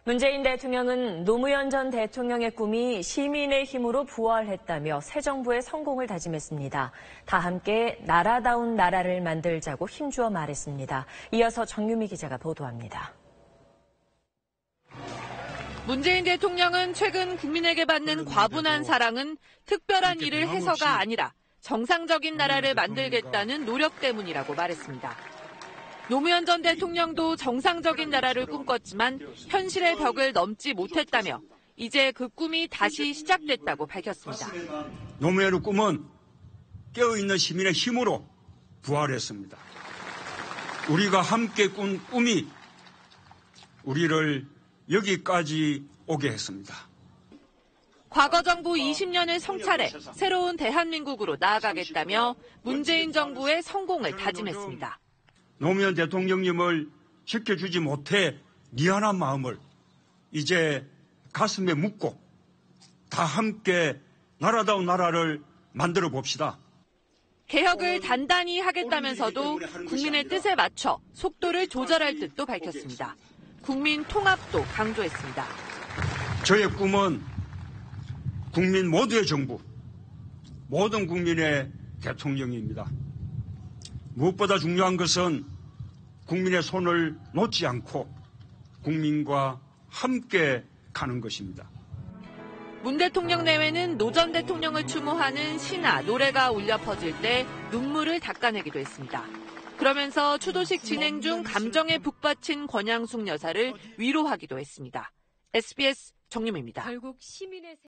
문재인 대통령은 노무현 전 대통령의 꿈이 시민의 힘으로 부활했다며 새 정부의 성공을 다짐했습니다. 다 함께 나라다운 나라를 만들자고 힘주어 말했습니다. 이어서 정유미 기자가 보도합니다. 문재인 대통령은 최근 국민에게 받는 과분한 사랑은 특별한 일을 해서가 아니라 정상적인 나라를 만들겠다는 노력 때문이라고 말했습니다. 노무현 전 대통령도 정상적인 나라를 꿈꿨지만 현실의 벽을 넘지 못했다며 이제 그 꿈이 다시 시작됐다고 밝혔습니다. 노무현의 꿈은 깨어있는 시민의 힘으로 부활했습니다. 우리가 함께 꾼 꿈이 우리를 여기까지 오게 했습니다. 과거 정부 20년을 성찰해 새로운 대한민국으로 나아가겠다며 문재인 정부의 성공을 다짐했습니다. 노무현 대통령님을 지켜주지 못해 미안한 마음을 이제 가슴에 묻고 다 함께 나라다운 나라를 만들어 봅시다. 개혁을 단단히 하겠다면서도 국민의 뜻에 맞춰 속도를 조절할 뜻도 밝혔습니다. 국민 통합도 강조했습니다. 저의 꿈은 국민 모두의 정부, 모든 국민의 대통령입니다. 무엇보다 중요한 것은 국민의 손을 놓지 않고 국민과 함께 가는 것입니다. 문 대통령 내외는 노 전 대통령을 추모하는 시나 노래가 울려 퍼질 때 눈물을 닦아내기도 했습니다. 그러면서 추도식 진행 중 감정에 북받친 권양숙 여사를 위로하기도 했습니다. SBS 정유미입니다.